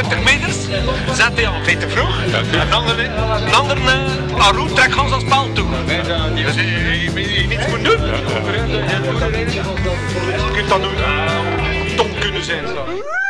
20 meters, zet hij aan, veel te vroeg. En een andere aan route trekt gaan zijn paal toe. Dus je niets moet doen. Je kunt dan doen, dom kunnen zijn.